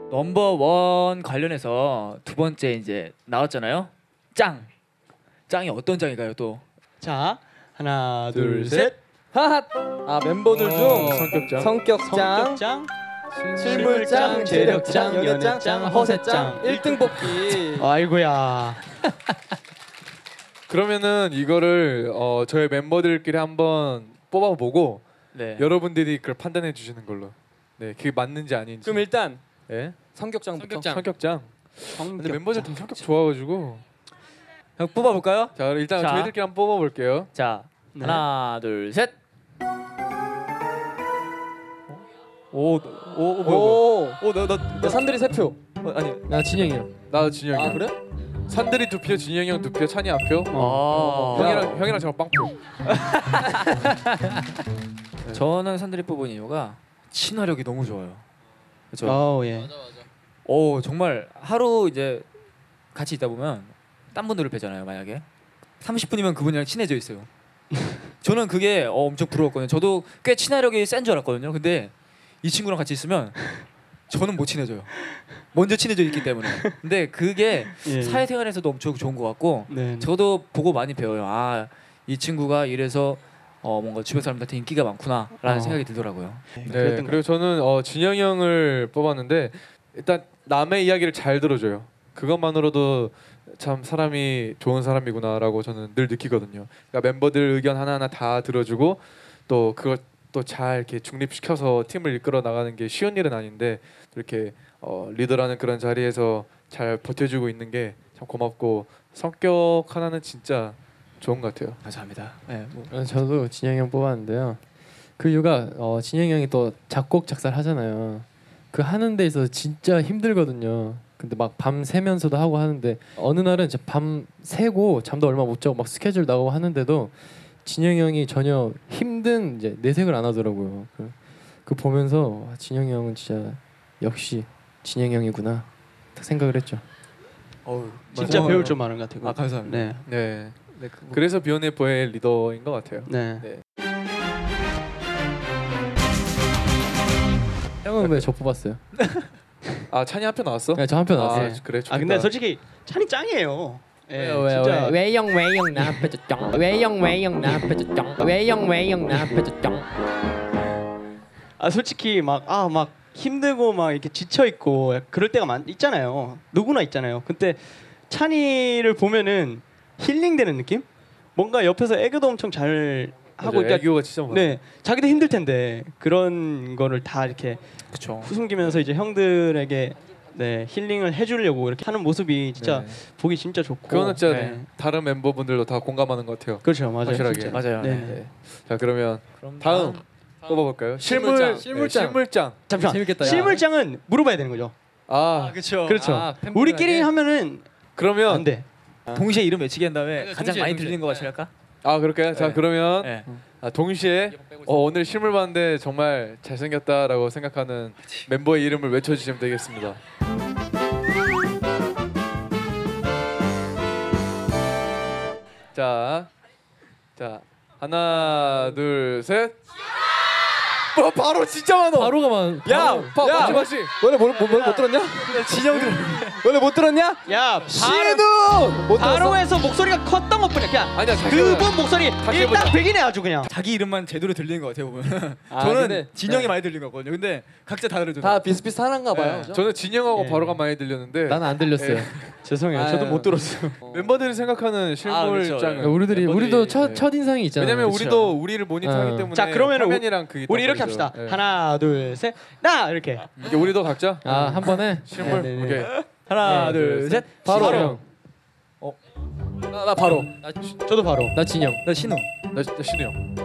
넘버원 관련해서 두 번째 이제 나왔잖아요. 짱이 어떤 짱인가요 또? 자 하나 둘, 둘 셋. 하핫. 아 멤버들 중 성격장. 성격장, 성격장, 실물장, 재력장, 연애장, 허세장 1등 뽑기. 아이고야. 그러면은 이거를 저희 멤버들끼리 한번 뽑아보고 네. 여러분들이 그걸 판단해 주시는 걸로. 네, 그게 맞는지 아닌지. 그럼 일단 예? 성격장부터. 성격장. 근데 멤버들 다 성격 좋아가지고. 형 뽑아볼까요? 자, 일단 자. 저희들끼리 한번 뽑아볼게요. 자 네. 하나 둘 셋. 오, 나 산들이 3표. 아니 나 진영이요. 나 진영이. 아 그래? 산들이 2표, 진영이 형 2표, 찬이 1표. 아. 형이랑 저랑 빵표. 저는 산들이 뽑은 이유가 친화력이 너무 좋아요. 그렇죠. 어 예. 오 정말 하루 이제 같이 있다 보면 딴 분들을 뵈잖아요. 만약에 30분이면 그분이랑 친해져 있어요. 저는 그게 엄청 부러웠거든요. 저도 꽤 친화력이 센 줄 알았거든요. 근데 이 친구랑 같이 있으면 저는 못 친해져요. 먼저 친해져 있기 때문에. 근데 그게 예. 사회생활에서도 엄청 좋은 것 같고 네. 저도 보고 많이 배워요. 아, 이 친구가 이래서 뭔가 주변 사람들한테 인기가 많구나라는 생각이 들더라고요. 네, 그리고 저는 진영이 형을 뽑았는데 일단 남의 이야기를 잘 들어줘요. 그것만으로도 참 사람이 좋은 사람이구나라고 저는 늘 느끼거든요. 그러니까 멤버들 의견 하나하나 다 들어주고 또 그걸 또 잘 이렇게 중립시켜서 팀을 이끌어 나가는 게 쉬운 일은 아닌데 이렇게 리더라는 그런 자리에서 잘 버텨주고 있는 게 참 고맙고 성격 하나는 진짜 좋은 것 같아요. 감사합니다. 네, 뭐. 저도 진영이 형 뽑았는데요. 그 이유가 진영이 형이 또 작곡 작사를 하잖아요. 그 하는 데 있어서 진짜 힘들거든요. 근데 막 밤 새면서도 하고 하는데 어느 날은 진짜 밤 새고 잠도 얼마 못 자고 막 스케줄 나가고 하는데도 진영이 형이 전혀 힘든 이제 내색을 안 하더라고요. 그 보면서 진영이 형은 진짜 역시 진영이 형이구나 딱 생각을 했죠. 진짜 맞아요. 배울 점 많은 것 같아요. 아 감사합니다. 네. 네. 네, 그래서 비욘에이퍼의 리더인 것 같아요. 네. 네. 형은 왜 저 뽑았어요? 아 찬이 한 표 나왔어? 네, 저 한 표 나왔어요. 아, 그래. 아 근데 솔직히 찬이 짱이에요. 예, 진짜 외형 나 앞에 졌정 외형 나 앞에 졌정 외형 나 앞에 졌정. 아 솔직히 막 힘들고 막 이렇게 지쳐 있고 그럴 때가 있잖아요. 누구나 있잖아요. 근데 찬이를 보면은 힐링되는 느낌? 뭔가 옆에서 애교도 엄청 잘 하고 맞아요. 애교가 진짜 많아. 네, 자기도 힘들 텐데 그런 거를 다 이렇게 그렇죠. 후숨기면서 이제 형들에게 네 힐링을 해주려고 이렇게 하는 모습이 진짜 네. 보기 진짜 좋고. 그거는 진짜 네. 다른 멤버분들도 다 공감하는 것 같아요. 그렇죠, 맞아요. 확실하게. 진짜. 맞아요. 네. 네. 자 그러면 그럼 다음 뽑아볼까요? 실물장. 실물장. 잠시만. 재밌겠다. 야. 실물장은 물어봐야 되는 거죠. 아 그렇죠. 그렇죠. 아, 팬분들에게? 우리끼리 하면은 그러면 안 돼. 동시에 이름 외치기 한 다음에 가장 동시에, 많이 동시에. 들리는 거 같이 할까? 그럴까요? 자 네. 그러면 네. 동시에 오늘 실물 봤는데 정말 잘생겼다라고 생각하는 멤버의 이름을 외쳐주시면 되겠습니다. 자 하나 둘 셋. 바로 진짜 많어. 바로가만. 야, 마지. 너네 못 들었냐? 진영들 너네 못 들었냐? 야, 신우 못 들었어? 바로에서 목소리가 컸던 것뿐이야. 그냥 아니야, 다시 그분 목소리 다시 일단 해보자. 백이네 아주 그냥. 자기 이름만 제대로 들리는 것 같아요 보면. 아, 저는 근데- 진영이 네. 많이 들린 거거든요. 근데 각자 다 들어줘. 다 비슷비슷한가 봐요. 네. 그죠? 저는 진영하고 예. 바로가 많이 들렸는데 나는 안 들렸어요. 죄송해요. 아유. 저도 못 들었어요. 멤버들이 생각하는 그렇죠. 실물장은 우리들이 우리도 첫 네. 첫인상이 있잖아요. 왜냐면 그쵸? 우리도 우리를 모니터하기 때문에 자, 그러면은 화면이랑 그게 우리 딱 이렇게 보이죠. 합시다. 예. 하나, 둘, 셋, 나 이렇게. 이게 우리도 각자 한 번에 실물 네, 네, 네. 오케이. 하나 네, 둘 셋. 바로 바로. 형. 나 바로. 저도 바로. 나 진영. 나 신우. 나 신우 형.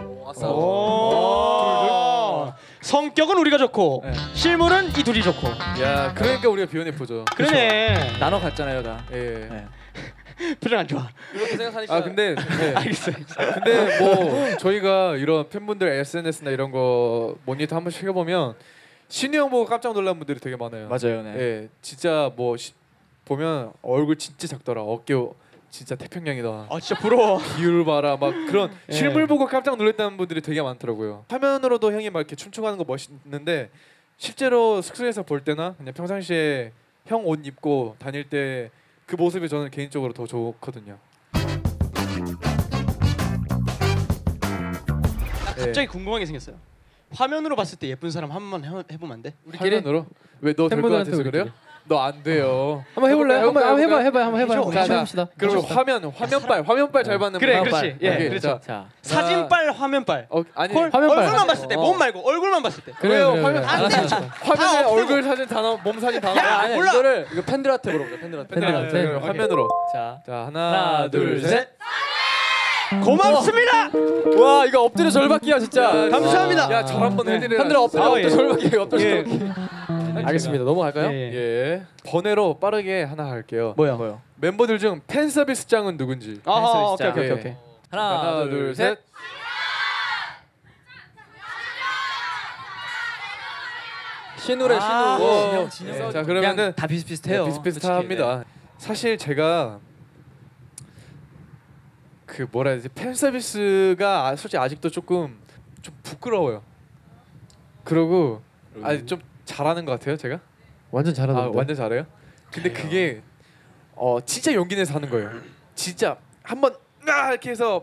오. 성격은 우리가 좋고 네. 실물은 이 둘이 좋고. 야, 그러니까 우리가 비욘에이퍼죠. 그러네. 나눠 갔잖아요 다. 예. 네. 표정 안 좋아. 이렇게 생각하니까. 아 근데 네. 알겠어요. 근데 뭐 저희가 이런 팬분들 SNS나 이런 거 모니터 한 번씩 해보면 신우 형 보고 깜짝 놀란 분들이 되게 많아요. 맞아요. 네. 예, 진짜 뭐 보면 얼굴 진짜 작더라. 어깨 진짜 태평양이다. 아 진짜 부러워. 비율 봐라 막 그런 예. 실물 보고 깜짝 놀랐다는 분들이 되게 많더라고요. 화면으로도 형이 막 이렇게 춤추고 하는 거 멋있는데 실제로 숙소에서 볼 때나 그냥 평상시에 형 옷 입고 다닐 때 그 모습이 저는 개인적으로 더 좋거든요. 갑자기 궁금한 게 생겼어요. 화면으로 봤을 때 예쁜 사람 한 번만 해보면 안 돼? 우리끼리 화면으로? 왜 너 될 것 팬분들한테 같아서 그래요? 너 안 돼요. 한번 해볼래요? 한번 해봐 한번 해봐. 해줘. 같이 해봅시다. 그러면 화면빨 잘 받는 그래, 분. 그렇지. 예, 오케이, 그렇죠. 자, 사진빨, 화면빨. 아니 화면빨. 얼굴만 봤을 때, 어. 몸 말고 얼굴만 봤을 때. 왜요? 그래. 화면 안 돼. 화면에 없애고. 얼굴 사진 다 나와, 몸 사진 다 나와. 아니 몰라. 이거를 이거 팬들한테 물어보자. 팬들한테. 팬들한테. 네, 화면으로. 자, 자 하나 둘 셋. 셋. 고맙습니다. 와 이거 엎드려 절받기야 진짜. 감사합니다. 야 절 한번 해드려라. 팬들 엎드려 아, 엎드려 예. 절받기 엎드려 예. 절받기. 알겠습니다. 넘어갈까요? 예, 예. 예. 번외로 빠르게 하나 할게요. 뭐야? 멤버들 중 팬 서비스장은 누군지. 아하, 오케이, 진짜. 오케이, 오케이. 하나, 둘, 셋. 신우래 아, 신우. 진영. 자 그러면은 다 비슷비슷해요. 비슷비슷합니다. 사실 제가 그 뭐라 해야 되지 팬 서비스가 솔직히 아직도 좀 부끄러워요. 그러고 아니 좀 잘하는 것 같아요 제가. 완전 잘하던데. 완전 잘해요. 근데 그게 진짜 용기 내서 하는 거예요. 진짜 한번 이렇게 해서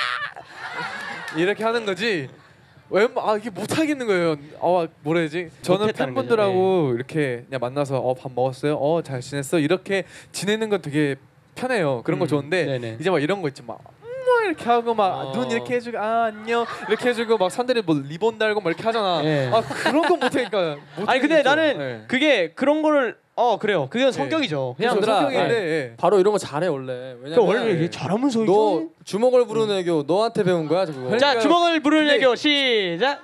이렇게 하는 거지. 이게 못 하겠는 거예요. 뭐라 해야지? 저는 못했다는 팬분들하고 이렇게 그냥 만나서 밥 먹었어요. 잘 지냈어. 이렇게 지내는 건 되게 편해요. 그런 거 좋은데 네네. 이제 막 이런 거 있지 막 이렇게 하고 막 눈 이렇게 해주고 안녕 이렇게 해주고 막 산들이 뭐 리본 달고 막 이렇게 하잖아. 예. 그런 거 못하니까. 아니 근데 나는 네. 그게 그런 거를 그래요. 그게 성격이죠. 그냥 그래서 얘들아, 성격인데 예. 바로 이런 거 잘해 원래. 그 왜냐면 원래 이게 잘하면서 너 주먹을 부르는 애교 너한테 배운 거야 지금. 자 주먹을 부르는 근데- 애교 시작.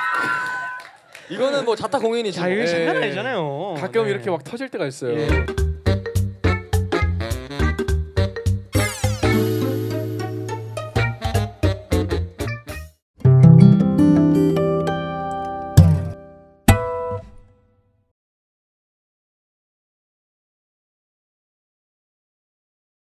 이거는 뭐 자타 공인이지. 자 이거 뭐. 장난 아니잖아요. 가끔 네. 이렇게 막 터질 때가 있어요. 예.